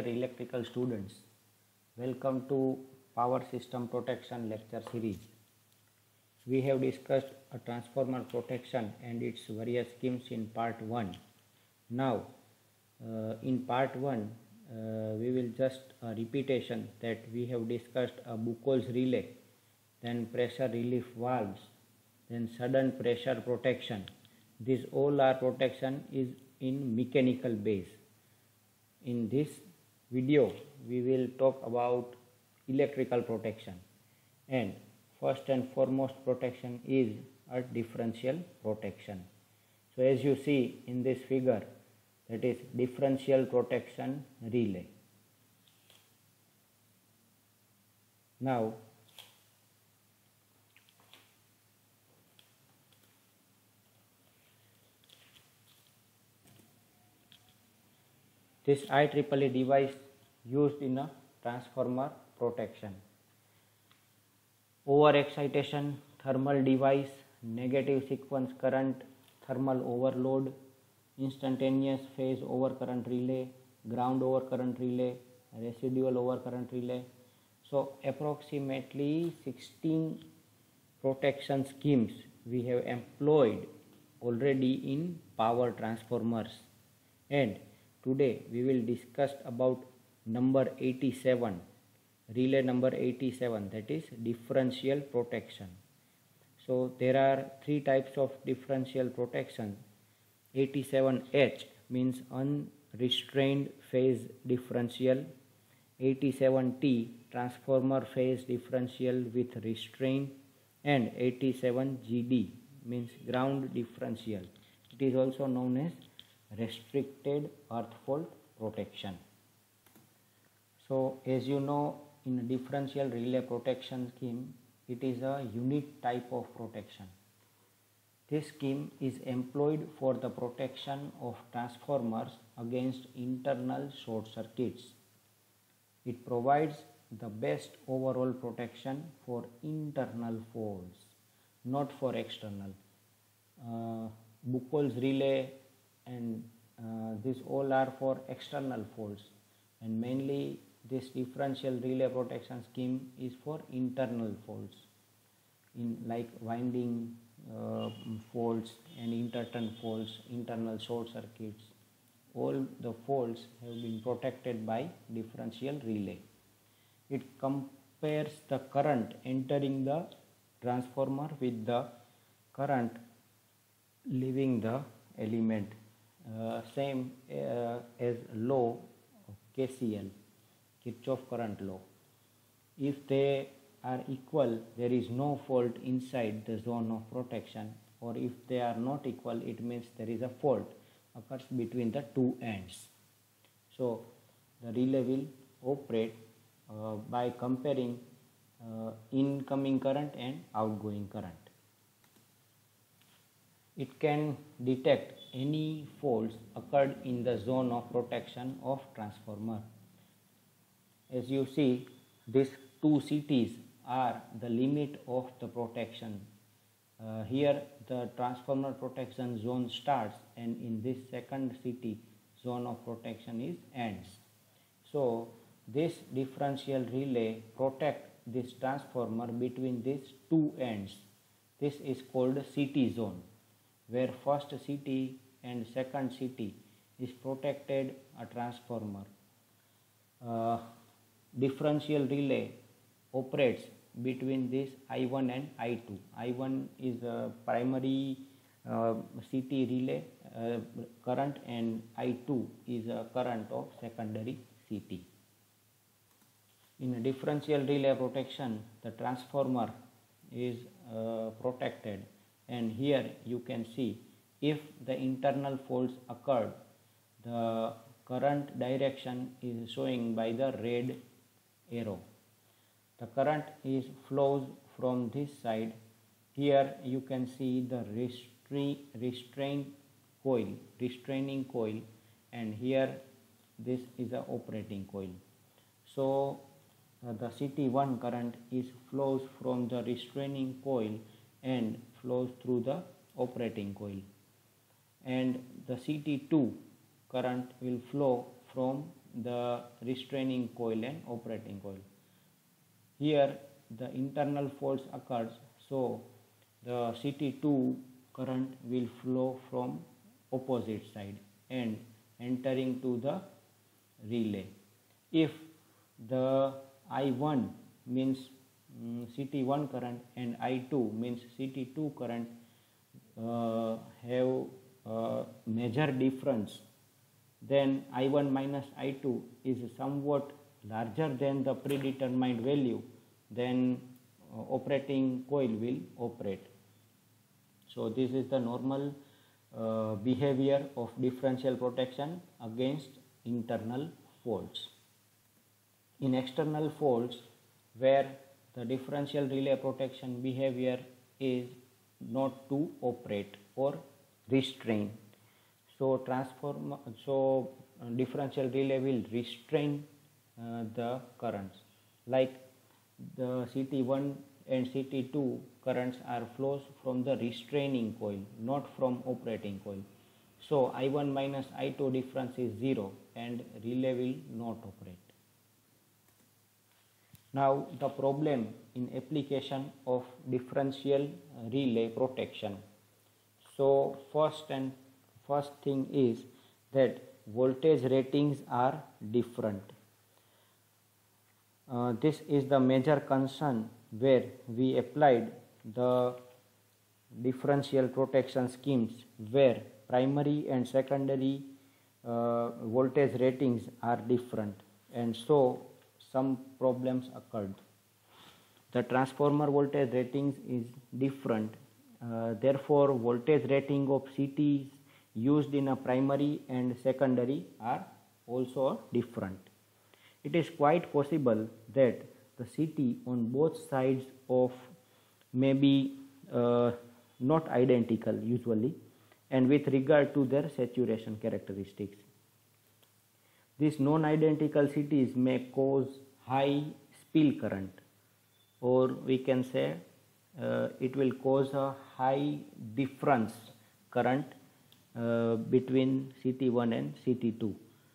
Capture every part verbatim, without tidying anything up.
electrical students, welcome to Power System Protection lecture series. We have discussed a transformer protection and its various schemes in part one. Now uh, in part one uh, we will just a repetition that we have discussed a Buchholz relay, then pressure relief valves, then sudden pressure protection. These all are protection is in mechanical base. In this video we will talk about electrical protection, and first and foremost protection is a differential protection. So as you see in this figure, that is differential protection relay. Now this I triple E device used in a transformer protection. Overexcitation thermal device, negative sequence current, thermal overload, instantaneous phase overcurrent relay, ground overcurrent relay, residual overcurrent relay. So approximately sixteen protection schemes we have employed already in power transformers, and today we will discuss about number eighty-seven, relay number eighty-seven, that is differential protection. So there are three types of differential protection. eighty-seven H means unrestrained phase differential, eighty-seven T transformer phase differential with restraint, and eighty-seven G D means ground differential. It is also known as restricted earth fault protection. So as you know, in a differential relay protection scheme, it is a unique type of protection. This scheme is employed for the protection of transformers against internal short circuits. It provides the best overall protection for internal faults, not for external. Uh, Buchholz relay and uh, these all are for external faults, and mainly this differential relay protection scheme is for internal faults, in like winding uh, faults and interturn faults, internal short circuits. All the faults have been protected by differential relay. It compares the current entering the transformer with the current leaving the element, uh, same uh, as law of K C L, Kirchhoff current law. If they are equal, there is no fault inside the zone of protection, or if they are not equal, it means there is a fault occurs between the two ends. So the relay will operate uh, by comparing uh, incoming current and outgoing current. It can detect any faults occurred in the zone of protection of transformer. As you see, these two C Ts are the limit of the protection. Uh, here the transformer protection zone starts, and in this second C T, zone of protection is ends. So this differential relay protect this transformer between these two ends. This is called C T zone, where first C T and second C T is protected a transformer. Uh, differential relay operates between this I one and I two. I one is a primary uh, C T relay uh, current, and I two is a current of secondary C T. In a differential relay protection, the transformer is uh, protected, and here you can see if the internal faults occurred, the current direction is showing by the red arrow. The current is flows from this side. Here you can see the restra restraint coil, restraining coil, and here this is the operating coil. So uh, the C T one current is flows from the restraining coil and flows through the operating coil, and the C T two current will flow from the restraining coil and operating coil. Here the internal faults occurs, so the C T two current will flow from opposite side and entering to the relay. If the I one means um, C T one current and I two means C T two current uh, have uh, major difference, then I one minus I two is somewhat larger than the predetermined value, then uh, operating coil will operate. So this is the normal uh, behavior of differential protection against internal faults. In external faults, where the differential relay protection behavior is not to operate or restrain, so transform so uh, differential relay will restrain uh, the currents. Like the C T one and C T two currents are flows from the restraining coil, not from operating coil. So I one minus I two difference is zero and relay will not operate. Now the problem in application of differential relay protection. So first and first thing is that voltage ratings are different. Uh, this is the major concern where we applied the differential protection schemes where primary and secondary uh, voltage ratings are different, and so some problems occurred. The transformer voltage ratings is different, uh, therefore voltage rating of C Ts used in a primary and secondary are also different. It is quite possible that the C T on both sides of may be uh, not identical usually, and with regard to their saturation characteristics. These non-identical C Ts may cause high spill current, or we can say uh, it will cause a high difference current uh, between C T one and C T two.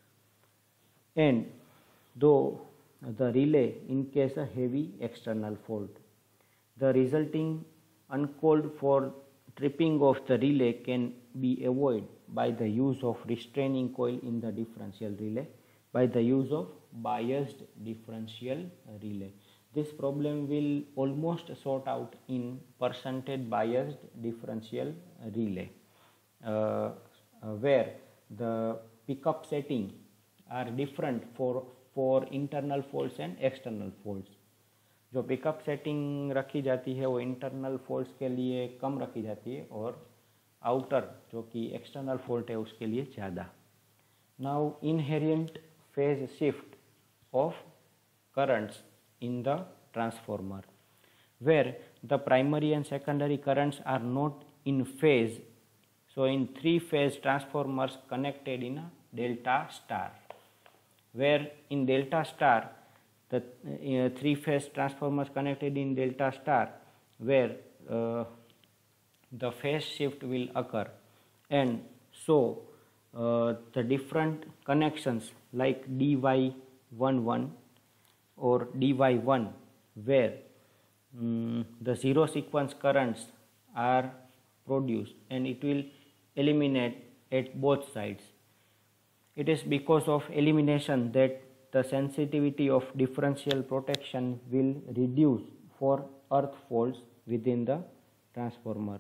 And though the relay in case a heavy external fault, the resulting uncalled for tripping of the relay can be avoided by the use of restraining coil in the differential relay, by the use of biased differential relay. This problem will almost sort out in percentage biased differential relay, uh, uh, where the pickup setting are different for for internal faults and external faults. जो pickup setting रखी जाती है वो internal faults के लिए कम रखी जाती है और आउटर जो कि एक्सटर्नल फॉल्ट है उसके लिए ज़्यादा. Now inherent phase shift of currents in the transformer where the primary and secondary currents are not in phase. So in three phase transformers connected in a delta star, where in delta star the uh, three phase transformers connected in delta star, where uh, the phase shift will occur, and so uh, the different connections like D Y eleven or D Y one, where um, the zero sequence currents are produced and it will eliminate at both sides. It is because of elimination that the sensitivity of differential protection will reduce for earth faults within the transformer.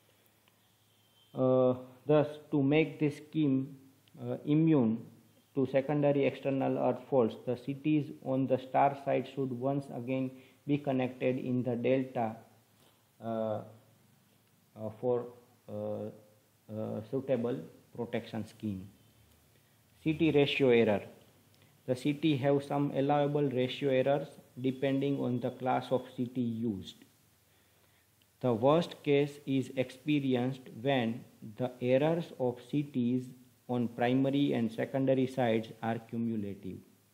Uh, thus, to make this scheme uh, immune to secondary external earth faults, the C Ts on the star side should once again be connected in the delta uh, uh, for uh, uh, suitable protection scheme. C T ratio error. The C T have some allowable ratio errors depending on the class of C T used. The worst case is experienced when the errors of C Ts on primary and secondary sides are cumulative.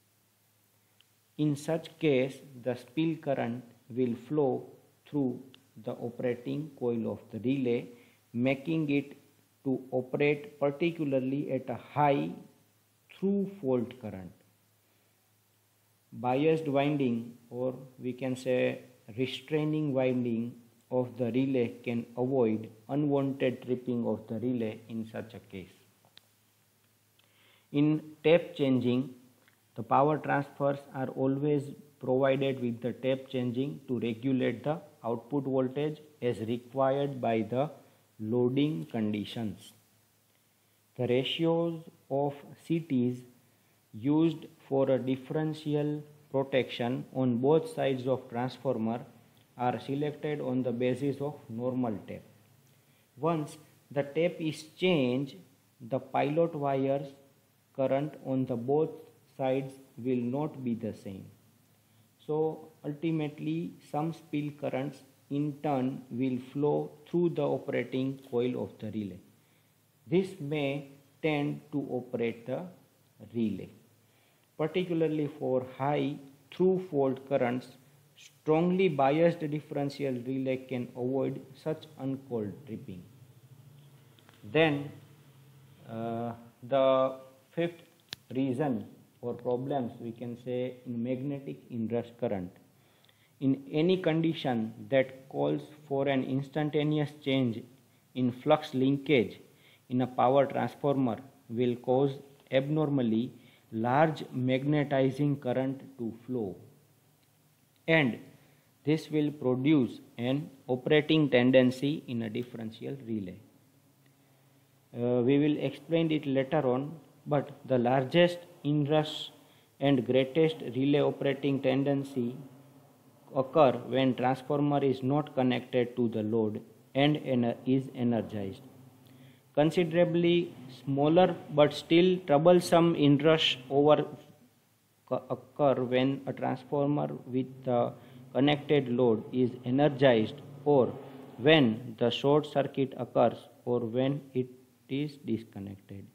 In such case, the spill current will flow through the operating coil of the relay, making it to operate particularly at a high through fault current. biased winding, or we can say restraining winding of the relay can avoid unwanted tripping of the relay in such a case. In tape changing, the power transfers are always provided with the tape changing to regulate the output voltage as required by the loading conditions. The ratios of C Ts used for a differential protection on both sides of transformer are selected on the basis of normal tape. Once the tape is changed, the pilot wires current on the both sides will not be the same. So ultimately some spill currents in turn will flow through the operating coil of the relay. This may tend to operate the relay. Particularly for high through fault currents, strongly biased differential relay can avoid such uncalled tripping. Then uh, the fifth reason or problems we can say in magnetic inrush current. In any condition that calls for an instantaneous change in flux linkage in a power transformer will cause abnormally large magnetizing current to flow, and this will produce an operating tendency in a differential relay. Uh, we will explain it later on, but the largest inrush and greatest relay operating tendency occur when transformer is not connected to the load and ener- is energized. Considerably smaller but still troublesome inrush over occur when a transformer with the connected load is energized, or when the short circuit occurs, or when it is disconnected.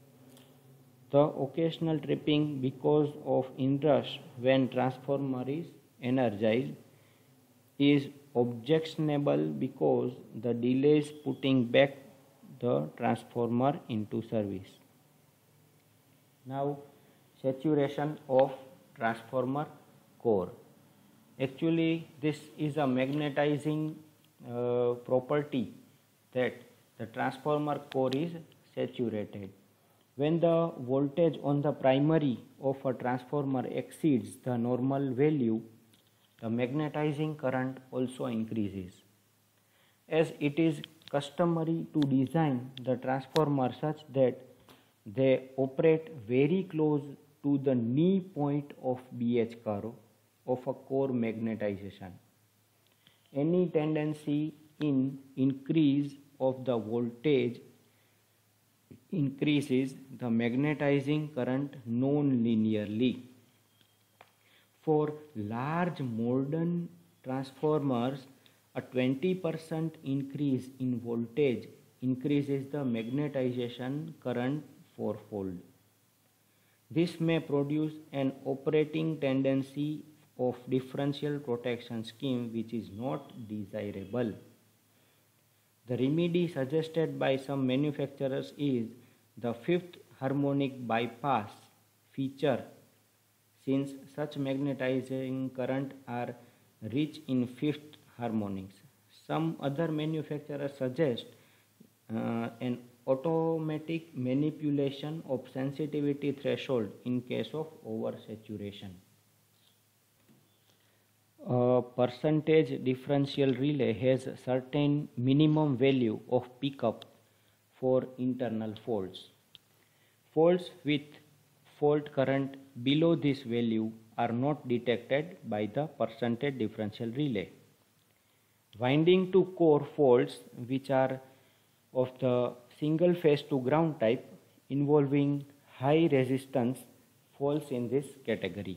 The occasional tripping because of inrush when transformer is energized is objectionable because the delays putting back the transformer into service. Now, saturation of transformer core. Actually, this is a magnetizing uh, property that the transformer core is saturated. When the voltage on the primary of a transformer exceeds the normal value, the magnetizing current also increases. As it is customary to design the transformer such that they operate very close to the knee point of B H curve of a core magnetization. Any tendency in increase of the voltage increases the magnetizing current non-linearly. For large modern transformers, a twenty percent increase in voltage increases the magnetization current fourfold. This may produce an operating tendency of differential protection scheme which is not desirable. The remedy suggested by some manufacturers is the fifth harmonic bypass feature, since such magnetizing current are rich in fifth harmonics. Some other manufacturers suggest uh, an automatic manipulation of sensitivity threshold in case of oversaturation. A percentage differential relay has a certain minimum value of pickup for internal faults. Faults with fault current below this value are not detected by the percentage differential relay. Winding to core faults, which are of the single phase to ground type involving high resistance, falls in this category.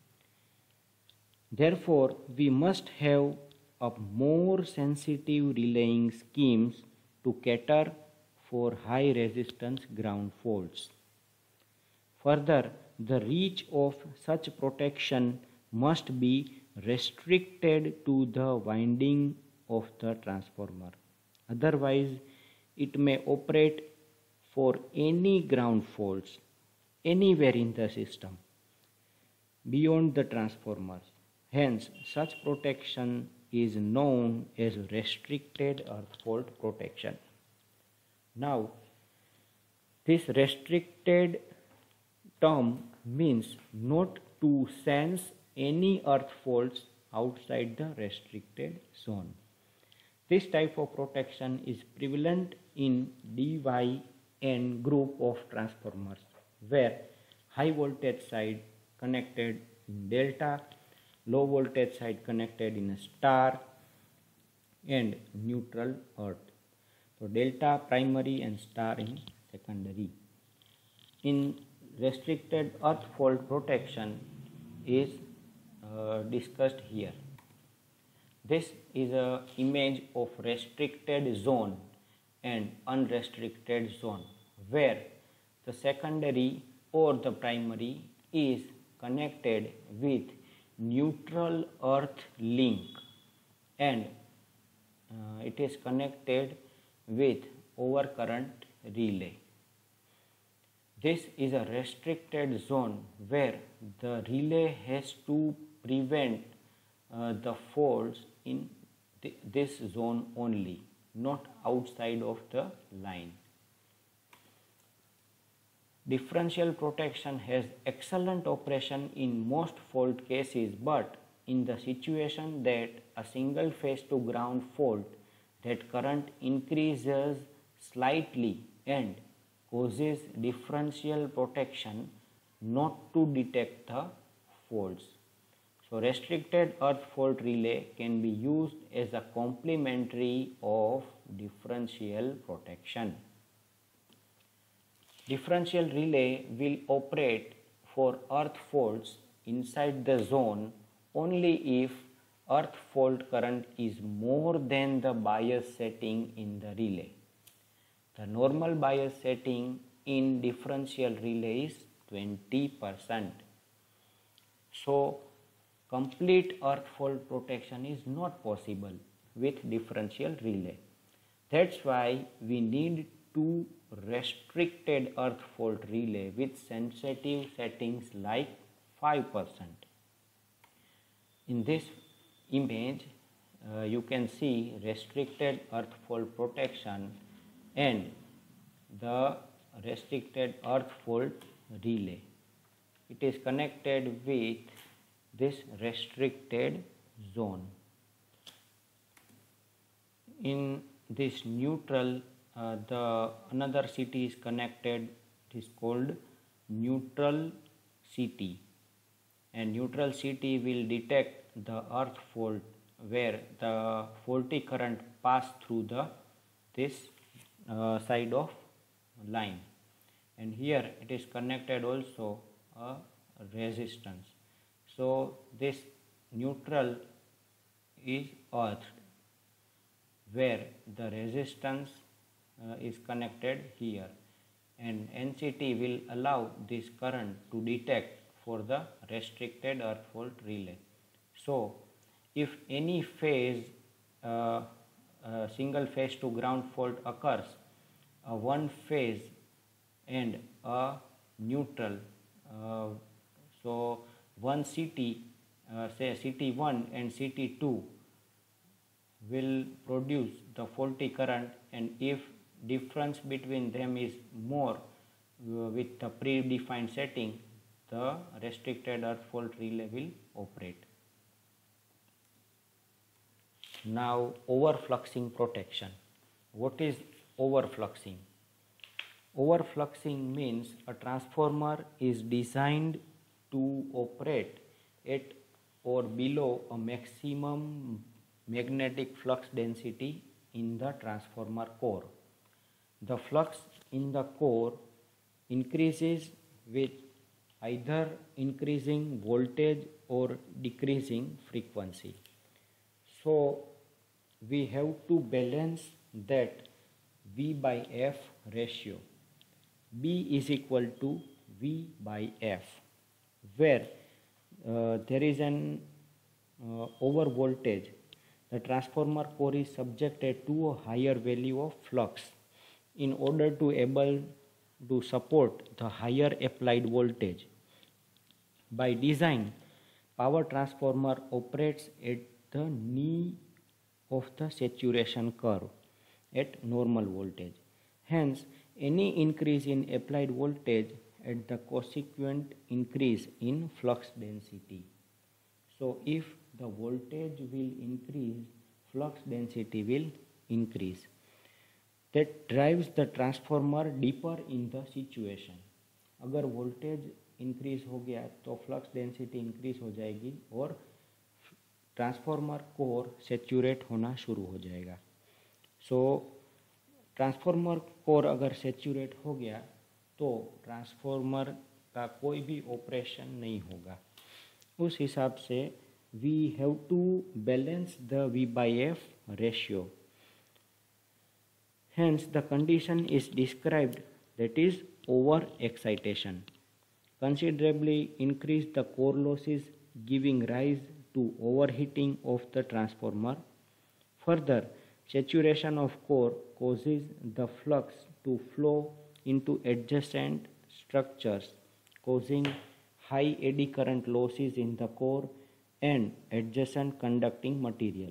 Therefore, we must have a more sensitive relaying schemes to cater for high resistance ground faults. Further, the reach of such protection must be restricted to the winding of the transformer. Otherwise, it may operate for any ground faults anywhere in the system. beyond the transformers. Hence, such protection is known as restricted earth fault protection. Now, this restricted term means not to sense any earth faults outside the restricted zone. This type of protection is prevalent in D Y N group of transformers, where high voltage side connected in delta, low voltage side connected in a star, and neutral earth. So delta primary and star in secondary. In restricted earth fault protection is uh, discussed here. This is a image of restricted zone and unrestricted zone, where the secondary or the primary is connected with neutral earth link, and uh, it is connected with overcurrent relay. This is a restricted zone where the relay has to prevent uh, the faults in th this zone only, not outside of the line. Differential protection has excellent operation in most fault cases, but in the situation that a single phase to ground fault, that current increases slightly and causes differential protection not to detect the faults. So restricted earth fault relay can be used as a complementary of differential protection. Differential relay will operate for earth faults inside the zone only if earth fault current is more than the bias setting in the relay. The normal bias setting in differential relay is twenty percent. So, complete earth fault protection is not possible with differential relay. That's why we need two restricted earth fault relay with sensitive settings like five percent. In this image, uh, you can see restricted earth fault protection and the restricted earth fault relay. It is connected with this restricted zone. In this neutral, uh, the another C T is connected. It is called neutral C T, and neutral C T will detect the earth fault where the faulty current pass through the this uh, side of line, and here it is connected also a resistance. So this neutral is earthed where the resistance uh, is connected here, and N C T will allow this current to detect for the restricted earth fault relay. So if any phase uh, uh, single phase to ground fault occurs, a one phase and a neutral, uh, so one C T, uh, say C T one and C T two will produce the faulty current, and if difference between them is more uh, with the predefined setting, the restricted earth fault relay will operate. Now, overfluxing protection. What is overfluxing? Overfluxing means a transformer is designed to operate at or below a maximum magnetic flux density in the transformer core. The flux in the core increases with either increasing voltage or decreasing frequency. So we have to balance that V by F ratio. B is equal to V by F, where uh, there is an uh, over voltage. The transformer core is subjected to a higher value of flux in order to able to support the higher applied voltage. By design, power transformer operates at the knee of the saturation curve at normal voltage. Hence, any increase in applied voltage at the consequent increase in flux density. So, if the voltage will increase, flux density will increase. That drives the transformer deeper in the situation. अगर voltage increase हो गया तो flux density increase हो जाएगी और transformer core saturate होना शुरू हो जाएगा. सो ट्रांसफॉर्मर कोर अगर सेचुरेट हो गया तो ट्रांसफॉर्मर का कोई भी ऑपरेशन नहीं होगा. उस हिसाब से we have to balance the V by F ratio. Hence the condition is described, that is over excitation. Considerably increase the core losses, giving rise to overheating of the transformer. Further, saturation of core causes the flux to flow into adjacent structures, causing high eddy current losses in the core and adjacent conducting material.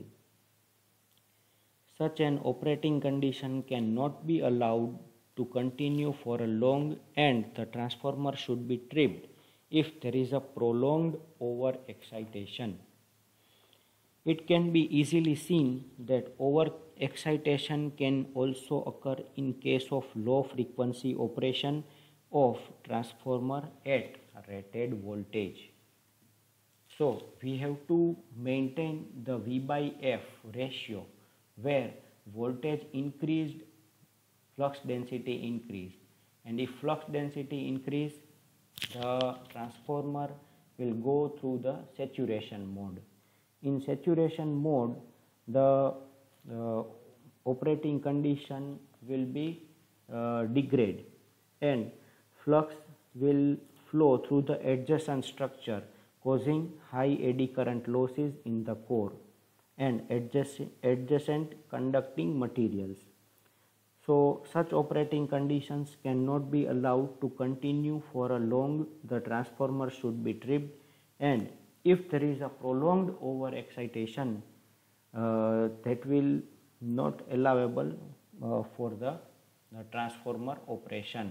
Such an operating condition cannot be allowed to continue for a long, and the transformer should be tripped if there is a prolonged overexcitation. It can be easily seen that overexcitation can also occur in case of low frequency operation of transformer at rated voltage. So we have to maintain the V by F ratio, where voltage increased, flux density increased, and if flux density increase, the transformer will go through the saturation mode. In saturation mode, the uh, operating condition will be uh, degrade, and flux will flow through the adjacent structure, causing high eddy current losses in the core and adjacent, adjacent conducting materials. So such operating conditions cannot be allowed to continue for a long. The transformer should be tripped, and if there is a prolonged overexcitation, uh, that will not allowable uh, for the, the transformer operation.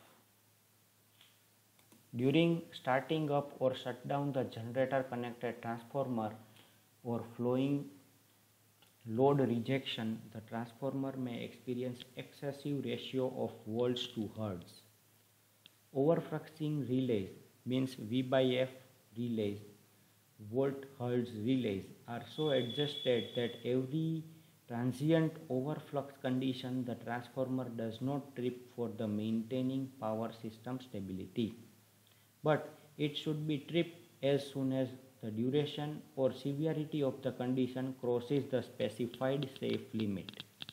During starting up or shut down the generator connected transformer or flowing load rejection, the transformer may experience excessive ratio of volts to hertz. Overfluxing relays means V by F relays, volt hertz relays are so adjusted that every transient overflux condition the transformer does not trip for the maintaining power system stability, but it should be tripped as soon as the duration or severity of the condition crosses the specified safe limit.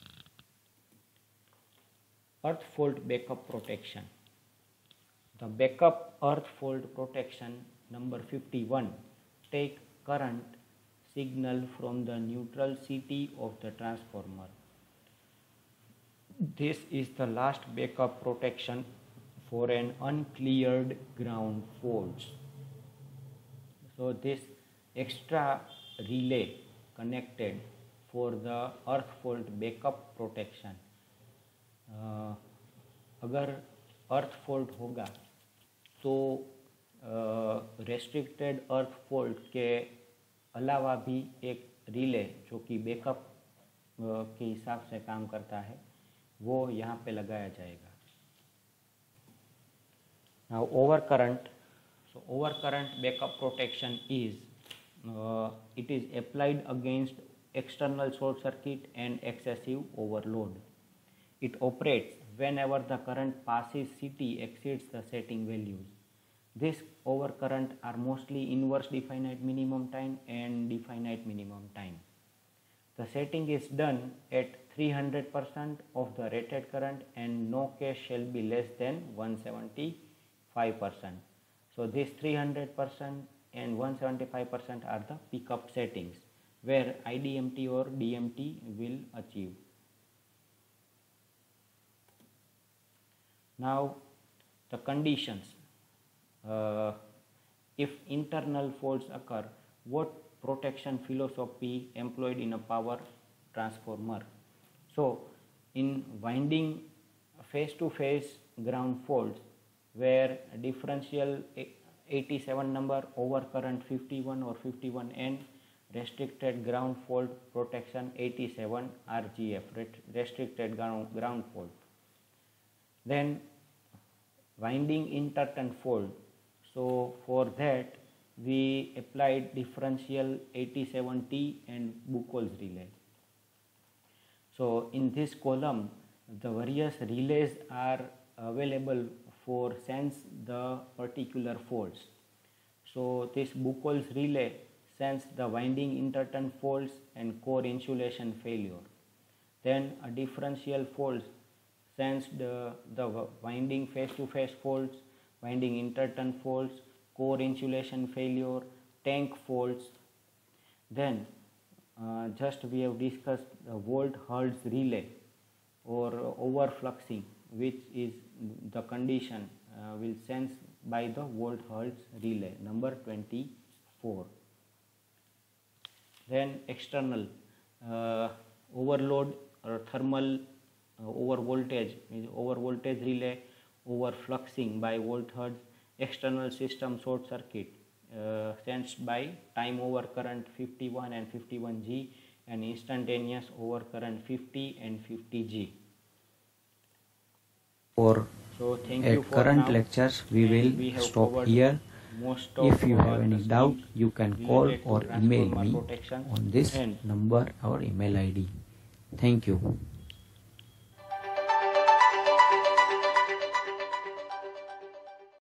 Earth fault backup protection. The backup earth fault protection number fifty-one take current signal from the neutral C T of the transformer. This is the last backup protection for an uncleared ground faults. So this extra relay connected for the earth fault backup protection. uh, अगर अर्थ fault होगा तो restricted अर्थ fault के अलावा भी एक relay जो कि backup के हिसाब से काम करता है वो यहाँ पे लगाया जाएगा. Now over current. So overcurrent backup protection is uh, it is applied against external short circuit and excessive overload. It operates whenever the current passes C T exceeds the setting values. This overcurrent are mostly inverse definite minimum time and definite minimum time. The setting is done at three hundred percent of the rated current and no case shall be less than one hundred seventy-five percent. So this three hundred percent and one hundred seventy-five percent are the pickup settings where I D M T or D M T will achieve. Now the conditions. Uh, If internal faults occur, what protection philosophy employed in a power transformer? So, in winding face-to-face ground faults where differential eighty-seven number over current fifty-one or fifty-one N, restricted ground fault protection eighty-seven R G F, restricted ground, ground fault. Then winding interturn fault. So for that we applied differential eighty-seven T and Buchholz relay. So in this column the various relays are available for sense the particular faults. So this Buchholz relay sense the winding interturn faults and core insulation failure. Then a differential faults sense the, the winding face-to-face faults, winding interturn faults, core insulation failure, tank faults. Then uh, just we have discussed the Volt-Hertz relay or overfluxing, which is the condition uh, will sense by the Volt-Hertz relay, number twenty-four. Then external uh, overload or thermal uh, over voltage, means over voltage relay, overfluxing by Volt-Hertz, external system short circuit uh, sensed by time over current fifty-one and fifty-one G and instantaneous over current fifty and fifty G. For so thank at you for current now. lectures we will we stop here. If you have any doubt, you can call or email me on this number or email I D. Thank you.